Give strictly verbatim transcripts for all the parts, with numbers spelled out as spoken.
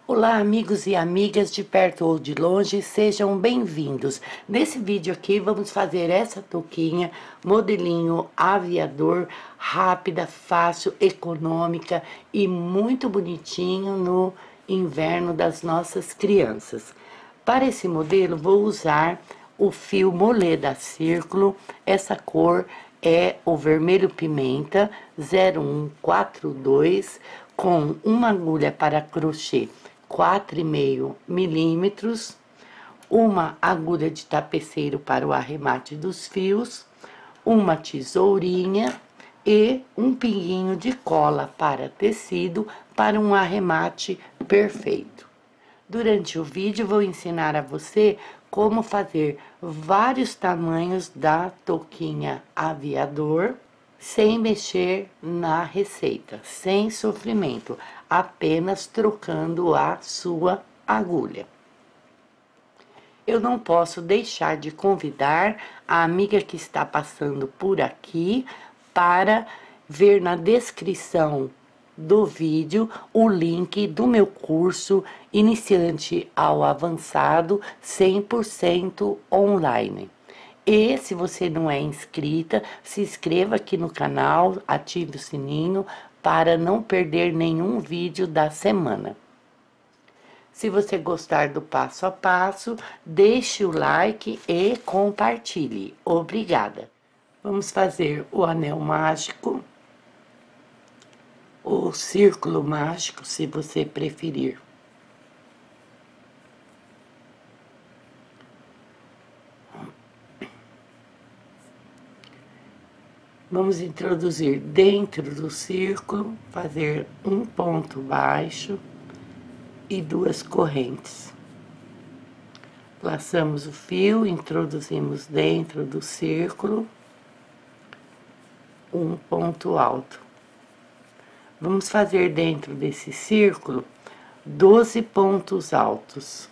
Olá, amigos e amigas de perto ou de longe, sejam bem-vindos. Nesse vídeo aqui, vamos fazer essa touquinha, modelinho aviador, rápida, fácil, econômica e muito bonitinho no inverno das nossas crianças. Para esse modelo, vou usar o fio Molê da Círculo. Essa cor é o vermelho pimenta zero um quatro dois, com uma agulha para crochê quatro e meio milímetros, uma agulha de tapeceiro para o arremate dos fios, uma tesourinha e um pinguinho de cola para tecido para um arremate perfeito. Durante o vídeo, vou ensinar a você como fazer vários tamanhos da touquinha aviador, sem mexer na receita, sem sofrimento, apenas trocando a sua agulha. Eu não posso deixar de convidar a amiga que está passando por aqui para ver na descrição do vídeo o link do meu curso Iniciante ao Avançado cem por cento online. E se você não é inscrita, se inscreva aqui no canal, ative o sininho para não perder nenhum vídeo da semana. Se você gostar do passo a passo, deixe o like e compartilhe. Obrigada. Vamos fazer o anel mágico, ou círculo mágico, se você preferir. Vamos introduzir dentro do círculo, fazer um ponto baixo e duas correntes. Laçamos o fio, introduzimos dentro do círculo, um ponto alto. Vamos fazer dentro desse círculo doze pontos altos.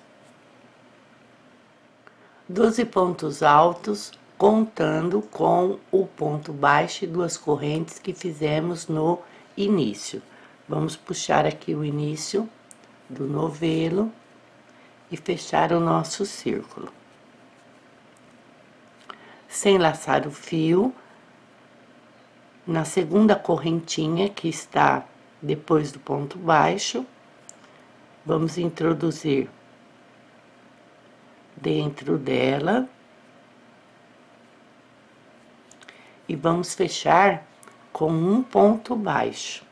doze pontos altos, contando com o ponto baixo e duas correntes que fizemos no início. Vamos puxar aqui o início do novelo e fechar o nosso círculo. Sem laçar o fio, na segunda correntinha que está depois do ponto baixo, vamos introduzir dentro dela e vamos fechar com um ponto baixo.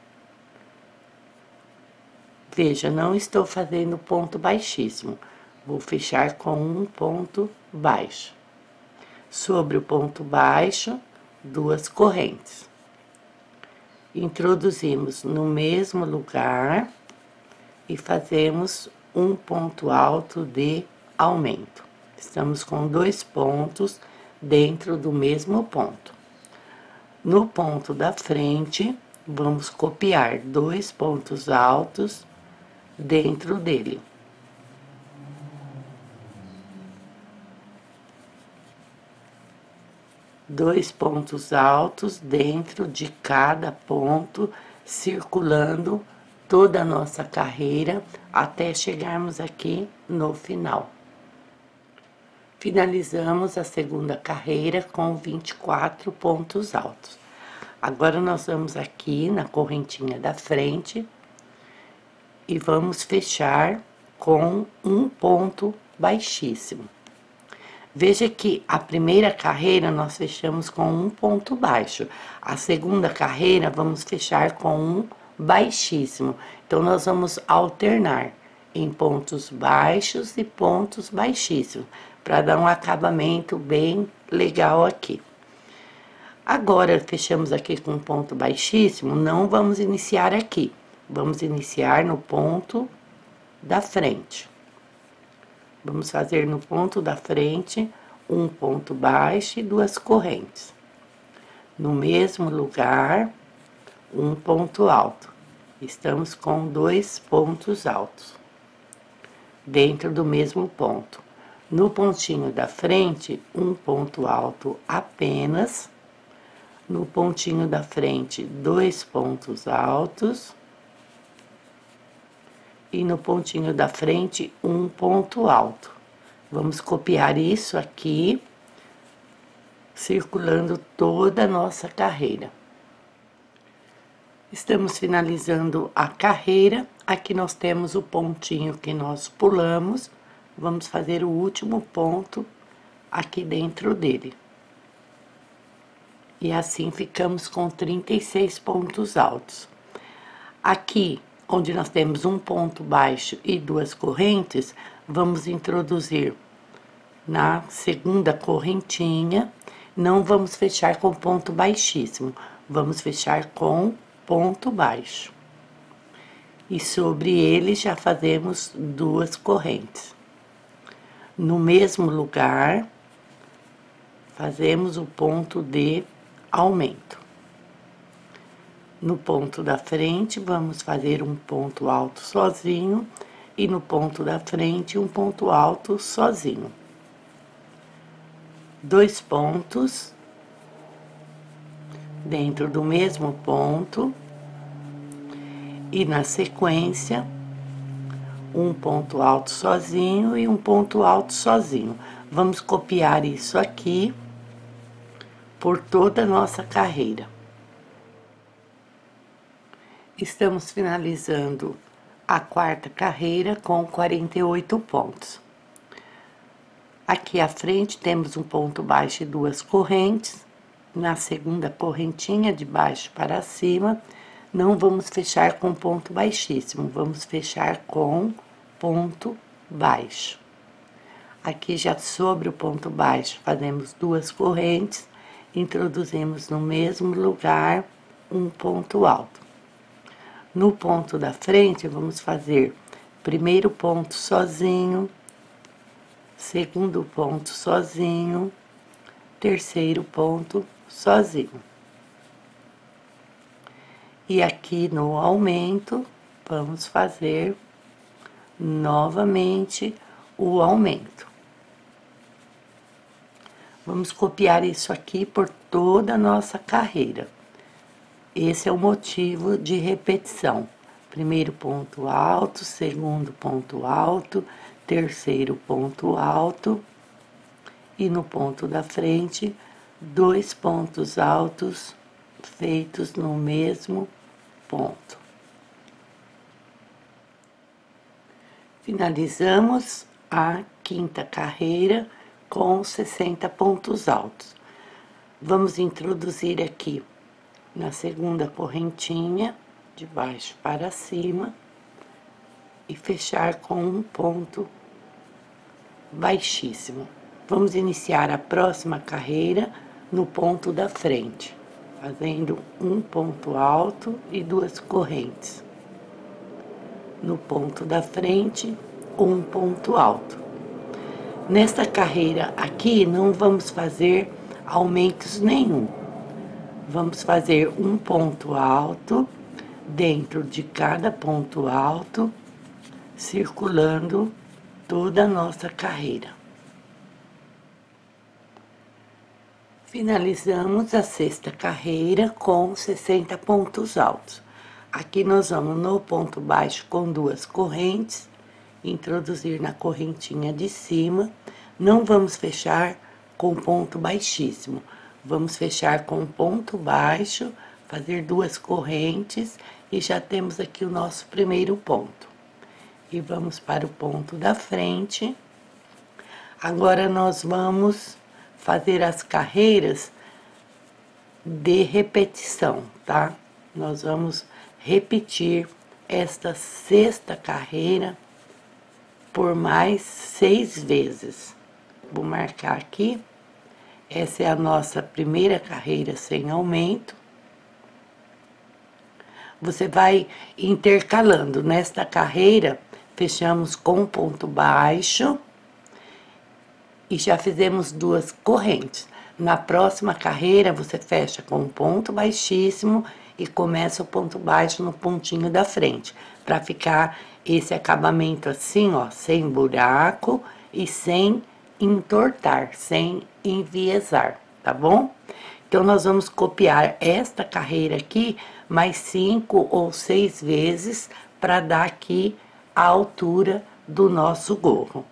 Veja, não estou fazendo ponto baixíssimo, vou fechar com um ponto baixo. Sobre o ponto baixo, duas correntes. Introduzimos no mesmo lugar e fazemos um ponto alto de aumento. Estamos com dois pontos dentro do mesmo ponto. No ponto da frente, vamos copiar dois pontos altos dentro dele. Dois pontos altos dentro de cada ponto, circulando toda a nossa carreira até chegarmos aqui no final. Finalizamos a segunda carreira com vinte e quatro pontos altos. Agora, nós vamos aqui na correntinha da frente e vamos fechar com um ponto baixíssimo. Veja que a primeira carreira nós fechamos com um ponto baixo. A segunda carreira vamos fechar com um baixíssimo. Então, nós vamos alternar em pontos baixos e pontos baixíssimos, para dar um acabamento bem legal aqui. Agora, fechamos aqui com um ponto baixíssimo, não vamos iniciar aqui. Vamos iniciar no ponto da frente. Vamos fazer no ponto da frente um ponto baixo e duas correntes. No mesmo lugar, um ponto alto. Estamos com dois pontos altos dentro do mesmo ponto. No pontinho da frente, um ponto alto apenas. No pontinho da frente, dois pontos altos. e no pontinho da frente um ponto alto. Vamos copiar isso aqui, circulando toda a nossa carreira. Estamos finalizando a carreira, aqui nós temos o pontinho que nós pulamos, vamos fazer o último ponto aqui dentro dele. E assim ficamos com trinta e seis pontos altos. Aqui, onde nós temos um ponto baixo e duas correntes, vamos introduzir na segunda correntinha, não vamos fechar com ponto baixíssimo, vamos fechar com ponto baixo. E sobre ele já fazemos duas correntes. No mesmo lugar, fazemos o ponto de aumento. No ponto da frente, vamos fazer um ponto alto sozinho, e no ponto da frente, um ponto alto sozinho. Dois pontos dentro do mesmo ponto, e na sequência, um ponto alto sozinho e um ponto alto sozinho. Vamos copiar isso aqui por toda a nossa carreira. Estamos finalizando a quarta carreira com quarenta e oito pontos. Aqui à frente temos um ponto baixo e duas correntes. Na segunda correntinha, de baixo para cima, não vamos fechar com ponto baixíssimo, vamos fechar com ponto baixo. Aqui já sobre o ponto baixo, fazemos duas correntes, introduzimos no mesmo lugar um ponto alto. No ponto da frente, vamos fazer primeiro ponto sozinho, segundo ponto sozinho, terceiro ponto sozinho. E aqui no aumento, vamos fazer novamente o aumento. Vamos copiar isso aqui por toda a nossa carreira. Esse é o motivo de repetição. Primeiro ponto alto, segundo ponto alto, terceiro ponto alto, e no ponto da frente, dois pontos altos feitos no mesmo ponto. Finalizamos a quinta carreira com sessenta pontos altos. Vamos introduzir aqui na segunda correntinha, de baixo para cima, e fechar com um ponto baixíssimo. Vamos iniciar a próxima carreira no ponto da frente, fazendo um ponto alto e duas correntes. No ponto da frente, um ponto alto. Nesta carreira aqui, não vamos fazer aumentos nenhum. Vamos fazer um ponto alto dentro de cada ponto alto, circulando toda a nossa carreira. Finalizamos a sexta carreira com sessenta pontos altos. Aqui nós vamos no ponto baixo com duas correntes, introduzir na correntinha de cima. Não vamos fechar com ponto baixíssimo, vamos fechar com ponto baixo, fazer duas correntes e já temos aqui o nosso primeiro ponto. E vamos para o ponto da frente. Agora nós vamos fazer as carreiras de repetição, tá? Nós vamos repetir esta sexta carreira por mais seis vezes. Vou marcar aqui. Essa é a nossa primeira carreira sem aumento. Você vai intercalando. Nesta carreira, fechamos com ponto baixo e já fizemos duas correntes. Na próxima carreira, você fecha com um ponto baixíssimo e começa o ponto baixo no pontinho da frente, para ficar esse acabamento assim, ó, sem buraco e sem entortar, sem enviesar, tá bom? Então, nós vamos copiar esta carreira aqui mais cinco ou seis vezes para dar aqui a altura do nosso gorro.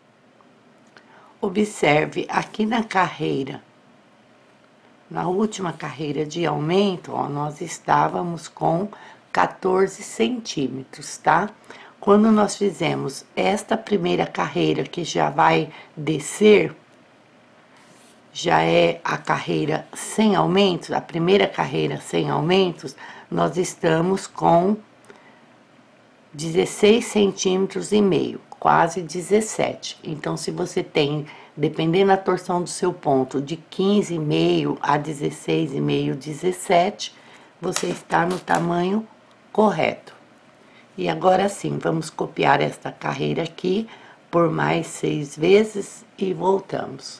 Observe aqui na carreira, na última carreira de aumento, ó, nós estávamos com quatorze centímetros, tá? Quando nós fizemos esta primeira carreira que já vai descer, já é a carreira sem aumentos, a primeira carreira sem aumentos, nós estamos com dezesseis centímetros e meio, quase dezessete. Então, se você tem, dependendo da torção do seu ponto, de quinze e meio a dezesseis e meio, dezessete, você está no tamanho correto. E agora sim, vamos copiar esta carreira aqui por mais seis vezes e voltamos.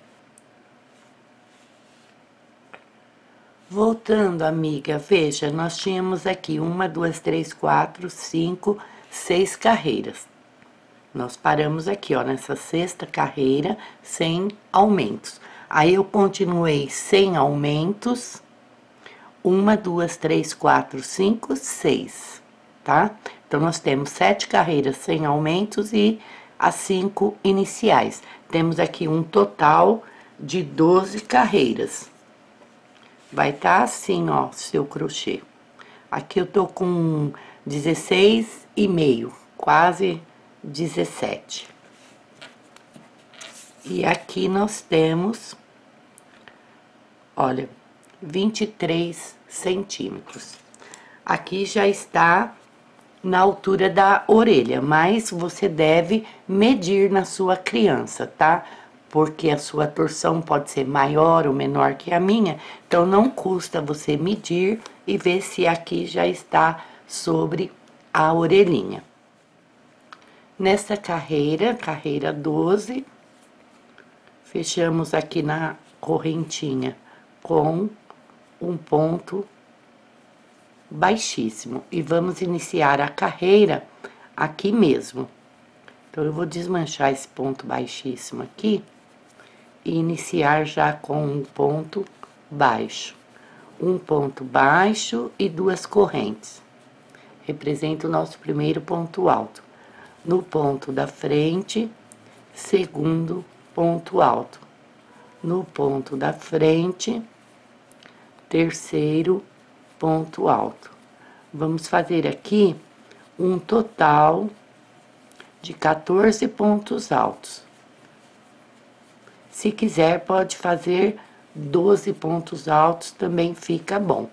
Voltando, amiga, veja, nós tínhamos aqui uma, duas, três, quatro, cinco, seis carreiras. Nós paramos aqui, ó, nessa sexta carreira, sem aumentos. Aí, eu continuei sem aumentos, uma, duas, três, quatro, cinco, seis, tá? Então, nós temos sete carreiras sem aumentos e as cinco iniciais. Temos aqui um total de doze carreiras. Vai tá assim, ó, seu crochê. Aqui eu tô com dezesseis e meio, quase dezessete. E aqui nós temos, olha, vinte e três centímetros. Aqui já está na altura da orelha, mas você deve medir na sua criança, tá? Porque a sua torção pode ser maior ou menor que a minha, então não custa você medir e ver se aqui já está sobre a orelhinha. Nessa carreira, carreira doze, fechamos aqui na correntinha com um ponto baixíssimo e vamos iniciar a carreira aqui mesmo. Então, eu vou desmanchar esse ponto baixíssimo aqui e iniciar já com um ponto baixo. Um ponto baixo e duas correntes. Representa o nosso primeiro ponto alto. No ponto da frente, segundo ponto alto. No ponto da frente, terceiro ponto alto. Vamos fazer aqui um total de quatorze pontos altos. Se quiser, pode fazer doze pontos altos, também fica bom.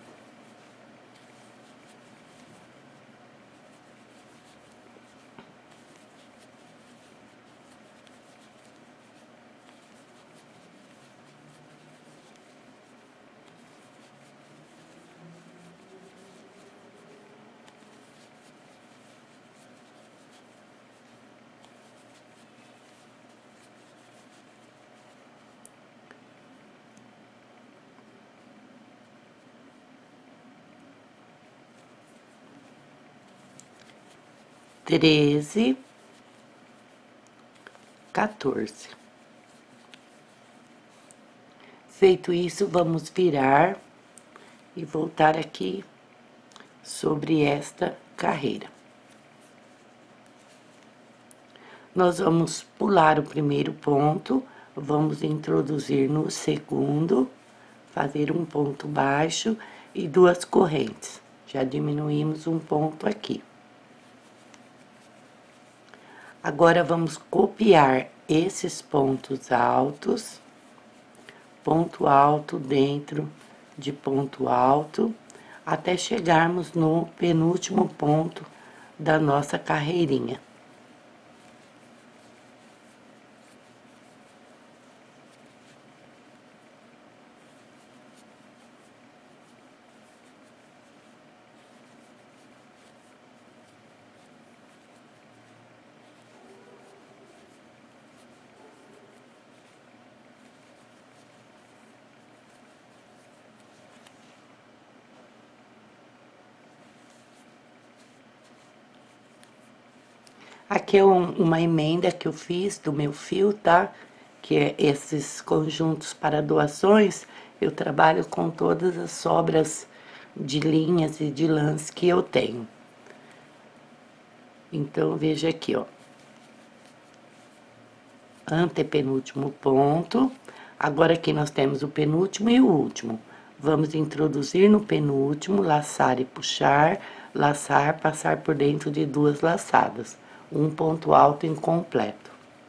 Treze, quatorze. Feito isso, vamos virar e voltar aqui sobre esta carreira. Nós vamos pular o primeiro ponto, vamos introduzir no segundo, fazer um ponto baixo e duas correntes. Já diminuímos um ponto aqui. Agora, vamos copiar esses pontos altos, ponto alto dentro de ponto alto, até chegarmos no penúltimo ponto da nossa carreirinha. Aqui é um, uma emenda que eu fiz do meu fio, tá? Que é esses conjuntos para doações, eu trabalho com todas as sobras de linhas e de lãs que eu tenho. Então, veja aqui, ó. Antepenúltimo ponto. Agora aqui nós temos o penúltimo e o último. Vamos introduzir no penúltimo, laçar e puxar, laçar, passar por dentro de duas laçadas. Um ponto alto incompleto.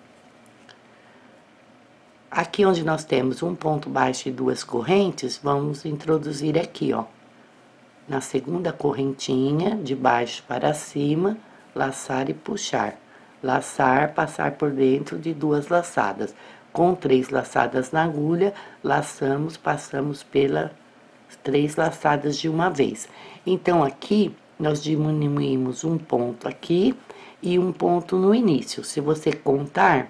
Aqui onde nós temos um ponto baixo e duas correntes, vamos introduzir aqui, ó. Na segunda correntinha, de baixo para cima, laçar e puxar. Laçar, passar por dentro de duas laçadas. Com três laçadas na agulha, laçamos, passamos pelas três laçadas de uma vez. Então, aqui, nós diminuímos um ponto aqui e um ponto no início. Se você contar,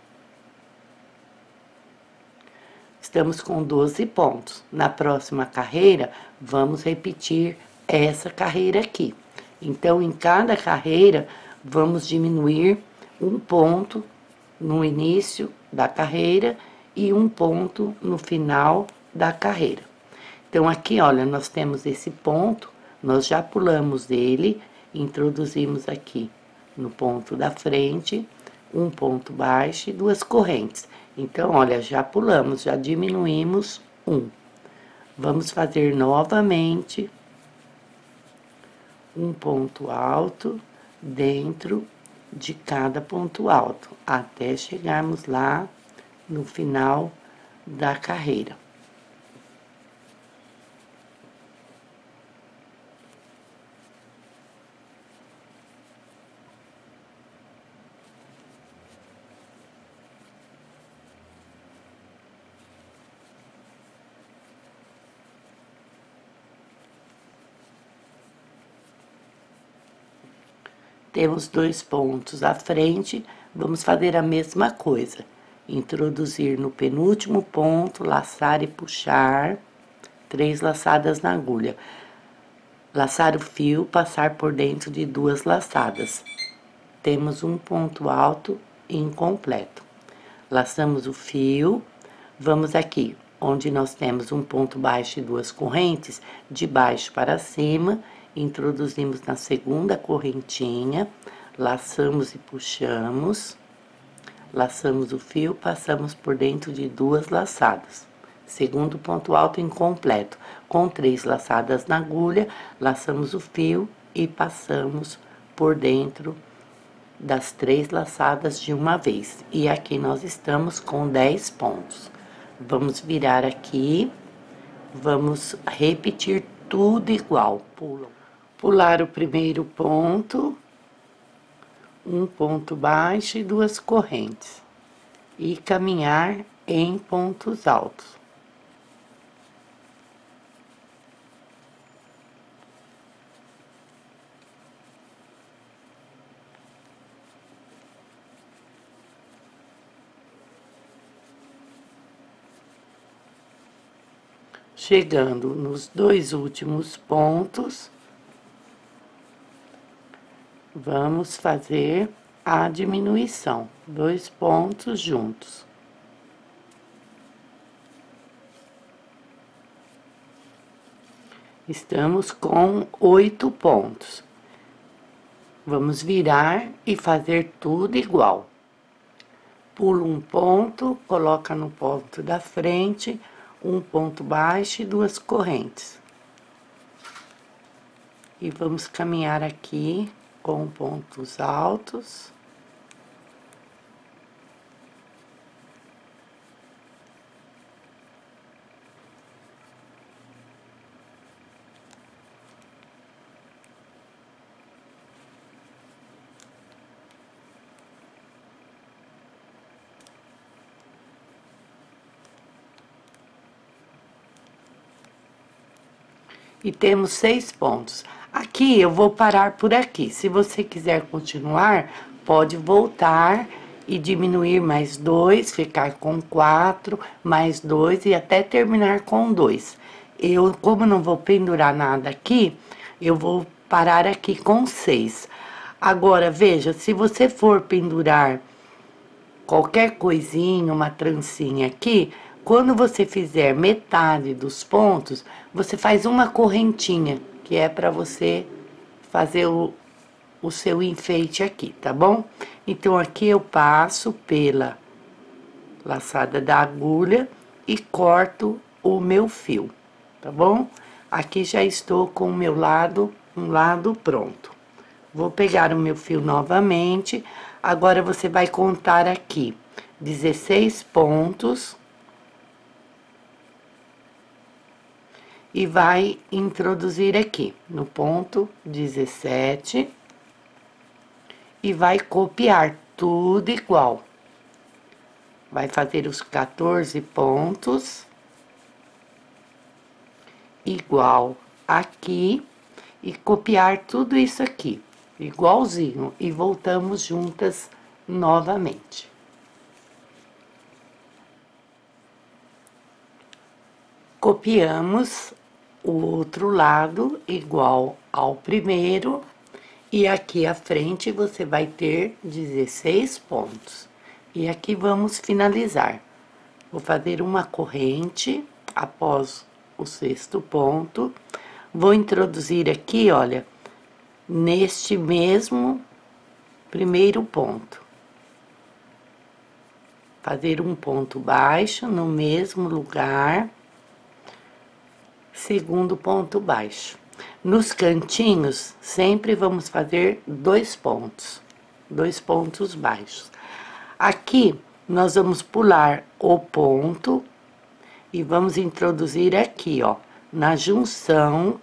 estamos com doze pontos. Na próxima carreira, vamos repetir essa carreira aqui. Então, em cada carreira, vamos diminuir um ponto no início da carreira e um ponto no final da carreira. Então, aqui, olha, nós temos esse ponto, nós já pulamos ele, introduzimos aqui no ponto da frente, um ponto baixo e duas correntes. Então, olha, já pulamos, já diminuímos um. Vamos fazer novamente um ponto alto dentro de cada ponto alto, até chegarmos lá no final da carreira. Temos dois pontos à frente, vamos fazer a mesma coisa. Introduzir no penúltimo ponto, laçar e puxar, três laçadas na agulha. Laçar o fio, passar por dentro de duas laçadas. Temos um ponto alto incompleto. Laçamos o fio, vamos aqui, onde nós temos um ponto baixo e duas correntes, de baixo para cima, introduzimos na segunda correntinha, laçamos e puxamos, laçamos o fio, passamos por dentro de duas laçadas. Segundo ponto alto incompleto, com três laçadas na agulha, laçamos o fio e passamos por dentro das três laçadas de uma vez. E aqui nós estamos com dez pontos. Vamos virar aqui, vamos repetir tudo igual. Pulam. Pular o primeiro ponto, um ponto baixo e duas correntes, e caminhar em pontos altos. Chegando nos dois últimos pontos, vamos fazer a diminuição, dois pontos juntos. Estamos com oito pontos. Vamos virar e fazer tudo igual. Pula um ponto, coloca no ponto da frente, um ponto baixo e duas correntes. E vamos caminhar aqui com pontos altos. E temos seis pontos. Aqui eu vou parar por aqui. Se você quiser continuar, pode voltar e diminuir mais dois, ficar com quatro, mais dois e até terminar com dois. Eu, como não vou pendurar nada aqui, eu vou parar aqui com seis. Agora, veja, se você for pendurar qualquer coisinha, uma trancinha aqui, quando você fizer metade dos pontos, você faz uma correntinha, que é para você fazer o, o seu enfeite aqui, tá bom? Então, aqui eu passo pela laçada da agulha e corto o meu fio, tá bom? Aqui já estou com o meu lado, um lado pronto. Vou pegar o meu fio novamente, agora você vai contar aqui dezesseis pontos e vai introduzir aqui no ponto dezessete e vai copiar tudo igual. Vai fazer os quatorze pontos igual aqui e copiar tudo isso aqui igualzinho e voltamos juntas novamente. Copiamos o outro lado igual ao primeiro e aqui à frente você vai ter dezesseis pontos. E aqui vamos finalizar. Vou fazer uma corrente após o sexto ponto. Vou introduzir aqui, olha, neste mesmo primeiro ponto. Fazer um ponto baixo no mesmo lugar. Segundo ponto baixo. Nos cantinhos, sempre vamos fazer dois pontos, dois pontos baixos. Aqui, nós vamos pular o ponto e vamos introduzir aqui, ó, na junção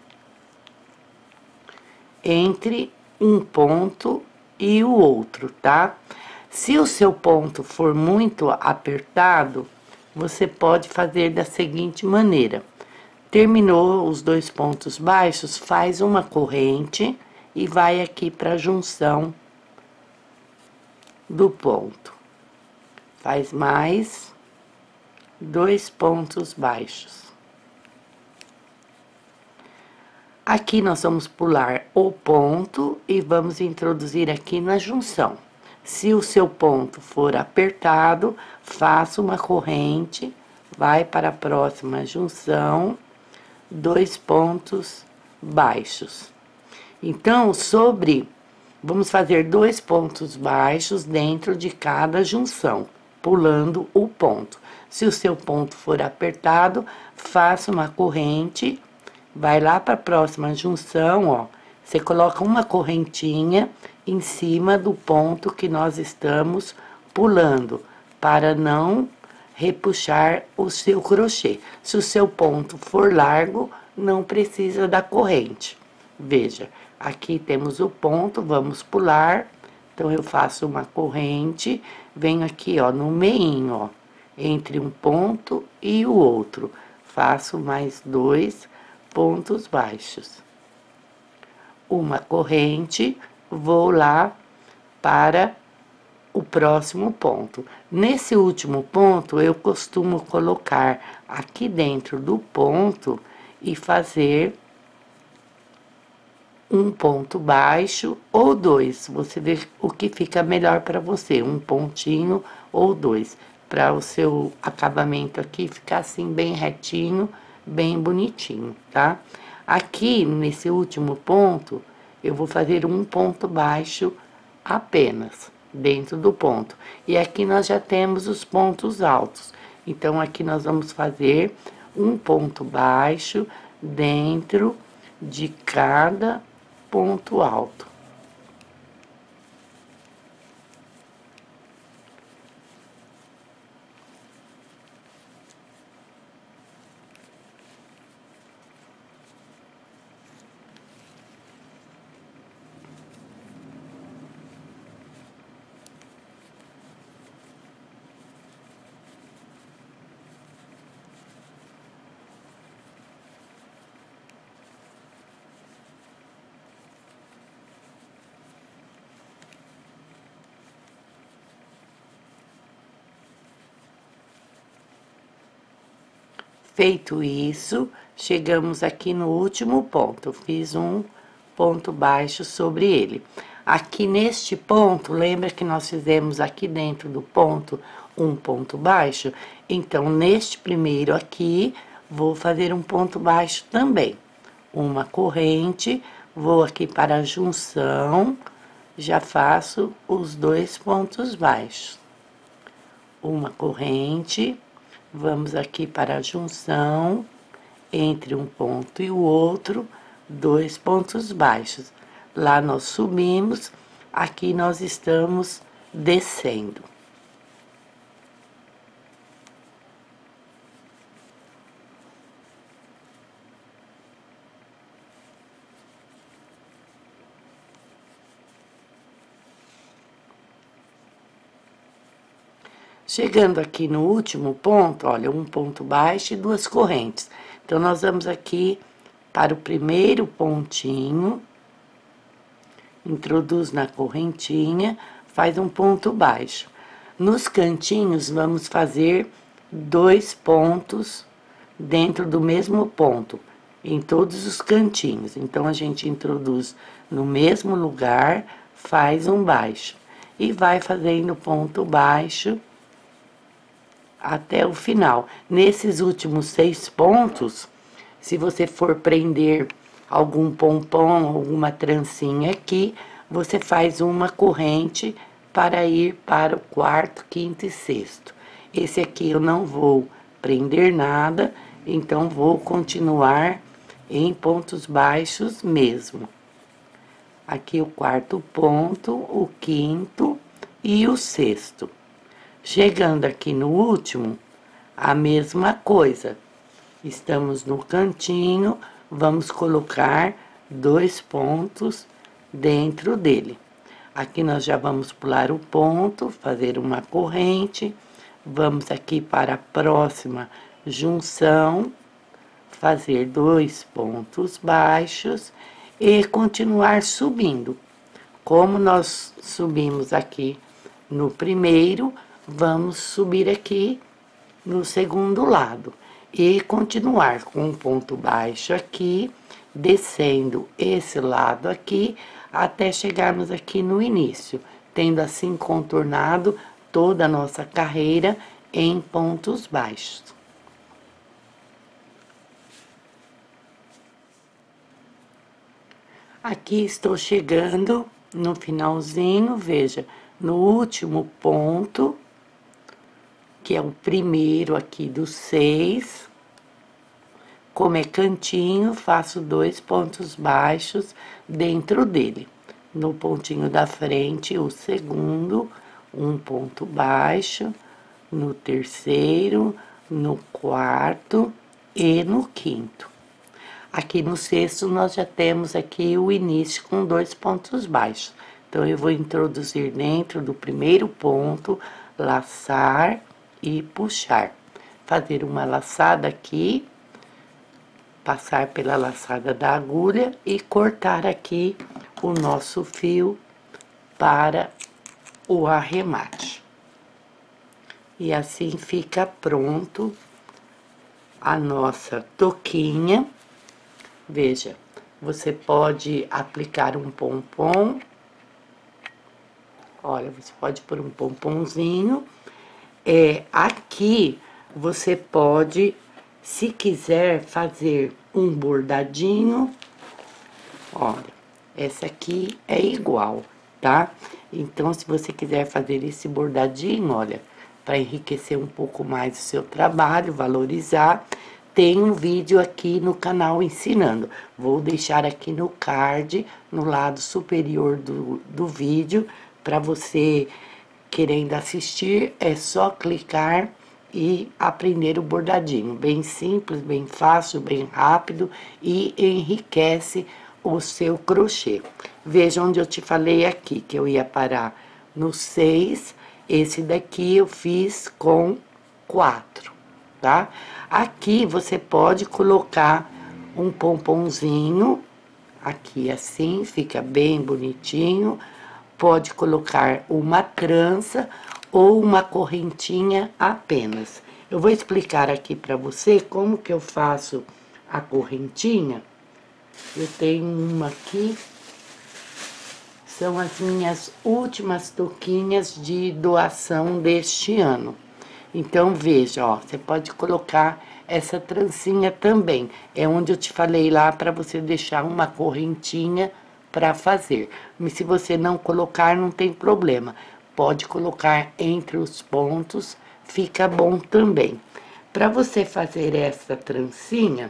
entre um ponto e o outro, tá? Se o seu ponto for muito apertado, você pode fazer da seguinte maneira. Terminou os dois pontos baixos, faz uma corrente e vai aqui para a junção do ponto. Faz mais dois pontos baixos. Aqui nós vamos pular o ponto e vamos introduzir aqui na junção. Se o seu ponto for apertado, faça uma corrente, vai para a próxima junção. Dois pontos baixos. Então, sobre, vamos fazer dois pontos baixos dentro de cada junção, pulando o ponto. Se o seu ponto for apertado, faça uma corrente, vai lá para a próxima junção, ó. Você coloca uma correntinha em cima do ponto que nós estamos pulando, para não repuxar o seu crochê. Se o seu ponto for largo, não precisa da corrente. Veja, aqui temos o ponto, vamos pular. Então, eu faço uma corrente, venho aqui, ó, no meinho, ó, entre um ponto e o outro. Faço mais dois pontos baixos. Uma corrente, vou lá para o próximo ponto. Nesse último ponto, eu costumo colocar aqui dentro do ponto e fazer um ponto baixo ou dois. Você vê o que fica melhor para você, um pontinho ou dois, para o seu acabamento aqui ficar assim bem retinho, bem bonitinho, tá? Aqui, nesse último ponto, eu vou fazer um ponto baixo apenas dentro do ponto. E aqui nós já temos os pontos altos. Então, aqui nós vamos fazer um ponto baixo dentro de cada ponto alto. Feito isso, chegamos aqui no último ponto. Eu fiz um ponto baixo sobre ele. Aqui neste ponto, lembra que nós fizemos aqui dentro do ponto um ponto baixo? Então, neste primeiro aqui, vou fazer um ponto baixo também. Uma corrente, vou aqui para a junção já faço os dois pontos baixos. Uma corrente, vamos aqui para a junção, entre um ponto e o outro, dois pontos baixos. Lá nós subimos, aqui nós estamos descendo. Chegando aqui no último ponto, olha, um ponto baixo e duas correntes. Então, nós vamos aqui para o primeiro pontinho, introduz na correntinha, faz um ponto baixo. Nos cantinhos, vamos fazer dois pontos dentro do mesmo ponto, em todos os cantinhos. Então, a gente introduz no mesmo lugar, faz um baixo. E vai fazendo ponto baixo até o final. Nesses últimos seis pontos, se você for prender algum pompom, alguma trancinha aqui, você faz uma corrente para ir para o quarto, quinto e sexto. Esse aqui eu não vou prender nada, então vou continuar em pontos baixos mesmo. Aqui o quarto ponto, o quinto e o sexto. Chegando aqui no último, a mesma coisa. Estamos no cantinho, vamos colocar dois pontos dentro dele. Aqui nós já vamos pular o ponto, fazer uma corrente. Vamos aqui para a próxima junção, fazer dois pontos baixos e continuar subindo. Como nós subimos aqui no primeiro, vamos subir aqui no segundo lado e continuar com um ponto baixo aqui, descendo esse lado aqui, até chegarmos aqui no início, tendo assim contornado toda a nossa carreira em pontos baixos. Aqui estou chegando no finalzinho, veja, no último ponto, que é o primeiro aqui dos seis. Como é cantinho, faço dois pontos baixos dentro dele. No pontinho da frente, o segundo, um ponto baixo, no terceiro, no quarto e no quinto. Aqui no sexto, nós já temos aqui o início com dois pontos baixos. Então, eu vou introduzir dentro do primeiro ponto, laçar e puxar. Fazer uma laçada aqui, passar pela laçada da agulha e cortar aqui o nosso fio para o arremate. E assim fica pronto a nossa touquinha. Veja, você pode aplicar um pompom. Olha, você pode pôr um pomponzinho. É, aqui você pode, se quiser fazer um bordadinho, olha, essa aqui é igual, tá? Então, se você quiser fazer esse bordadinho, olha, para enriquecer um pouco mais o seu trabalho, valorizar, tem um vídeo aqui no canal ensinando. Vou deixar aqui no card, no lado superior do, do vídeo, para você querendo assistir, é só clicar e aprender o bordadinho. Bem simples, bem fácil, bem rápido e enriquece o seu crochê. Veja onde eu te falei aqui, que eu ia parar no seis, esse daqui eu fiz com quatro, tá? Aqui você pode colocar um pomponzinho, aqui assim, fica bem bonitinho. Pode colocar uma trança ou uma correntinha apenas. Eu vou explicar aqui para você como que eu faço a correntinha. Eu tenho uma aqui, são as minhas últimas touquinhas de doação deste ano. Então, veja, ó, você pode colocar essa trancinha também. É onde eu te falei lá para você deixar uma correntinha para fazer. Mas se você não colocar, não tem problema. Pode colocar entre os pontos, fica bom também. Para você fazer essa trancinha,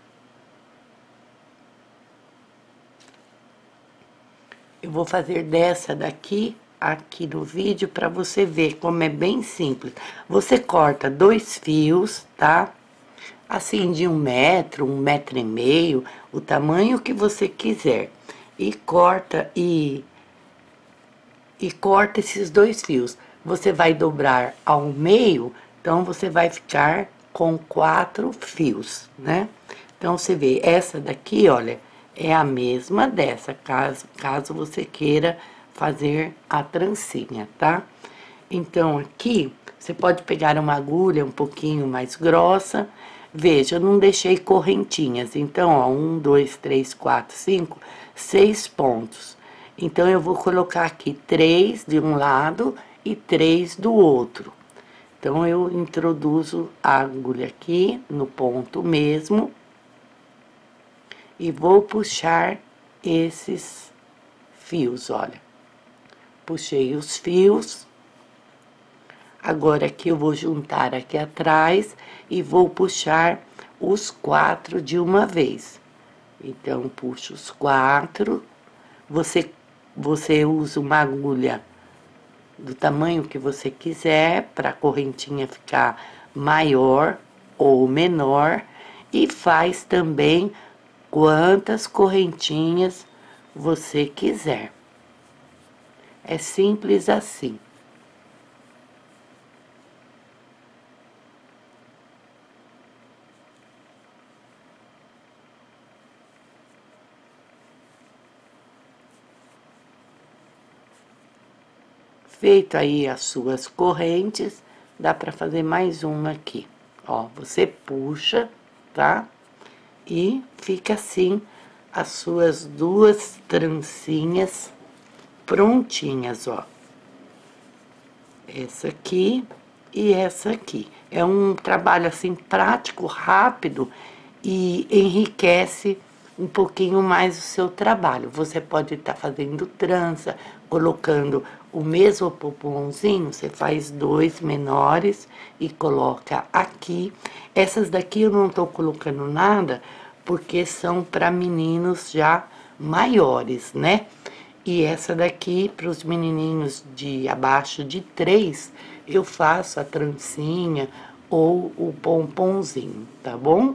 eu vou fazer dessa daqui, aqui no vídeo, para você ver como é bem simples. Você corta dois fios, tá? Assim, de um metro, um metro e meio, o tamanho que você quiser. E corta, e, e corta esses dois fios. Você vai dobrar ao meio, então você vai ficar com quatro fios, né? Então, você vê, essa daqui, olha, é a mesma dessa, caso, caso você queira fazer a trancinha, tá? Então, aqui, você pode pegar uma agulha um pouquinho mais grossa. Veja, eu não deixei correntinhas. Então, ó, um, dois, três, quatro, cinco, seis pontos. Então, eu vou colocar aqui três de um lado e três do outro. Então, eu introduzo a agulha aqui no ponto mesmo. E vou puxar esses fios, olha. Puxei os fios. Agora, aqui eu vou juntar aqui atrás e vou puxar os quatro de uma vez. Então, puxo os quatro. Você, você usa uma agulha do tamanho que você quiser, para a correntinha ficar maior ou menor. E faz também quantas correntinhas você quiser. É simples assim. Feito aí as suas correntes, dá para fazer mais uma aqui. Ó, você puxa, tá? E fica assim as suas duas trancinhas prontinhas, ó. Essa aqui e essa aqui. É um trabalho assim prático, rápido e enriquece um pouquinho mais o seu trabalho. Você pode estar tá fazendo trança, colocando o mesmo pomponzinho, você faz dois menores e coloca aqui. Essas daqui eu não tô colocando nada, porque são para meninos já maiores, né? E essa daqui, para os menininhos de abaixo de três, eu faço a trancinha ou o pomponzinho, tá bom?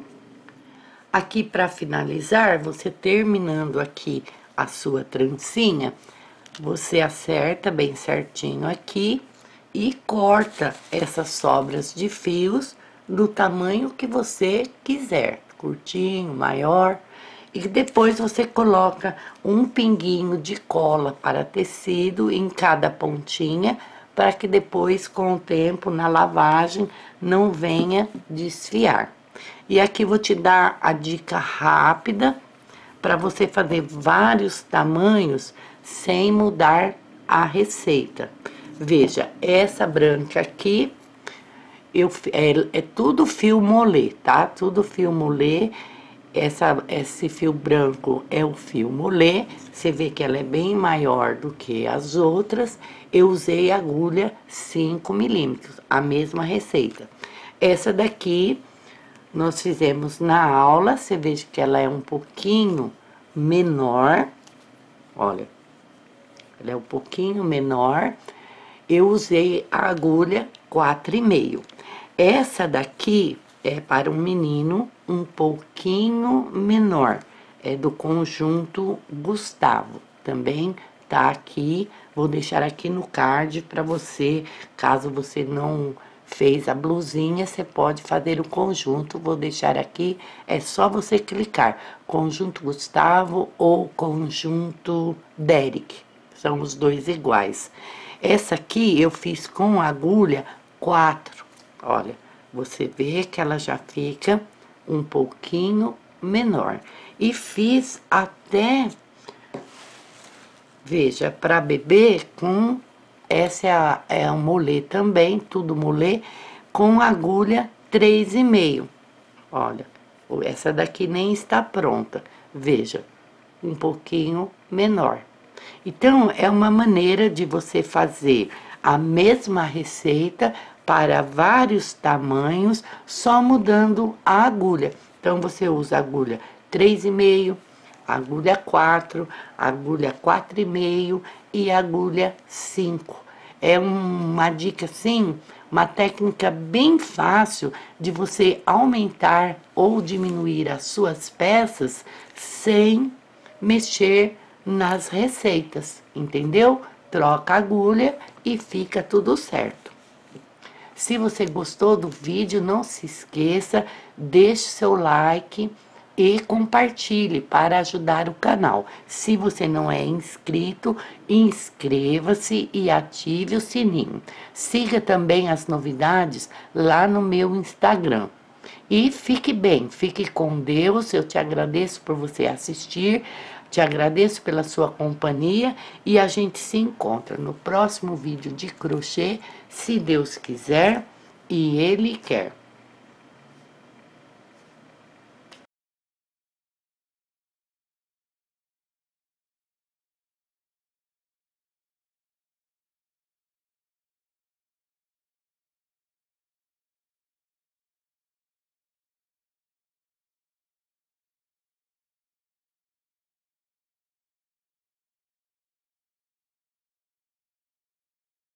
Aqui, para finalizar, você terminando aqui a sua trancinha, você acerta bem certinho aqui e corta essas sobras de fios do tamanho que você quiser, curtinho, maior. E depois você coloca um pinguinho de cola para tecido em cada pontinha, para que depois, com o tempo, na lavagem, não venha desfiar. E aqui vou te dar a dica rápida para você fazer vários tamanhos sem mudar a receita. Veja, essa branca aqui, eu, é, é tudo fio molê, tá? Tudo fio molê. Essa, esse fio branco é o fio molê. Você vê que ela é bem maior do que as outras. Eu usei agulha cinco milímetros, a mesma receita. Essa daqui nós fizemos na aula. Você veja que ela é um pouquinho menor. Olha, ela é um pouquinho menor. Eu usei a agulha quatro e meio. Essa daqui é para um menino um pouquinho menor. É do conjunto Gustavo. Também tá aqui. Vou deixar aqui no card para você, caso você não fez a blusinha, você pode fazer o conjunto. Vou deixar aqui, é só você clicar. Conjunto Gustavo ou conjunto Derek. São os dois iguais. Essa aqui eu fiz com agulha quatro. Olha, você vê que ela já fica um pouquinho menor. E fiz até, veja, para bebê com, essa é, a, é um molê também, tudo molê, com agulha três e meio. Olha, essa daqui nem está pronta, veja. um pouquinho menor. Então, é uma maneira de você fazer a mesma receita para vários tamanhos, só mudando a agulha. Então, você usa agulha três e meio, agulha quatro, agulha quatro e meio e agulha cinco. É uma dica assim, uma técnica bem fácil de você aumentar ou diminuir as suas peças sem mexer nas receitas, entendeu? Troca a agulha e fica tudo certo. Se você gostou do vídeo, não se esqueça, deixe seu like e compartilhe para ajudar o canal. Se você não é inscrito, inscreva-se e ative o sininho. Siga também as novidades lá no meu Instagram. E fique bem, fique com Deus. Eu te agradeço por você assistir, te agradeço pela sua companhia e a gente se encontra no próximo vídeo de crochê, se Deus quiser e Ele quer.